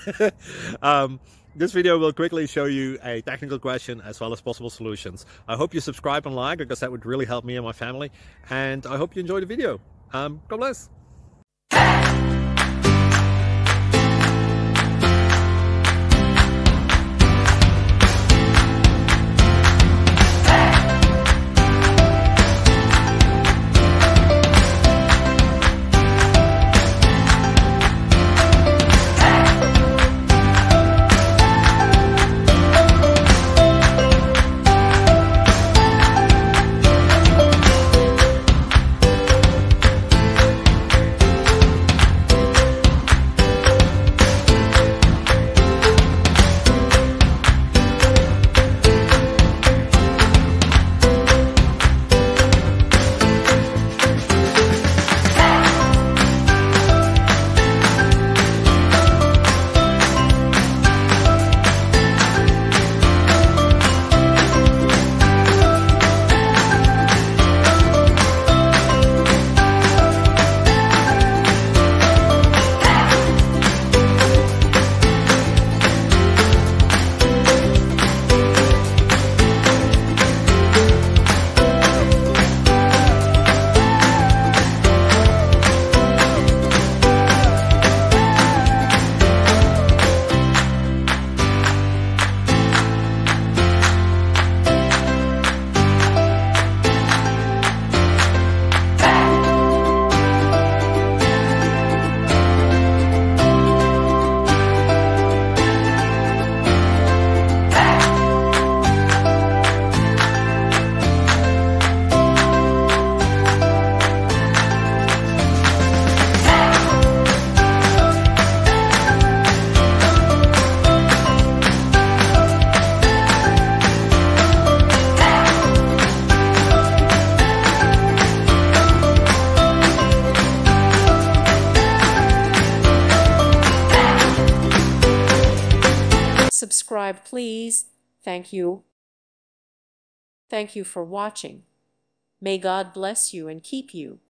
This video will quickly show you a technical question as well as possible solutions. I hope you subscribe and like, because that would really help me and my family. And I hope you enjoy the video. God bless. Subscribe, please. Thank you. Thank you for watching. May God bless you and keep you.